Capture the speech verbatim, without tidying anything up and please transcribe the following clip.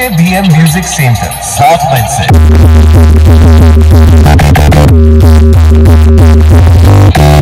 पीछे B M music centre south बंद से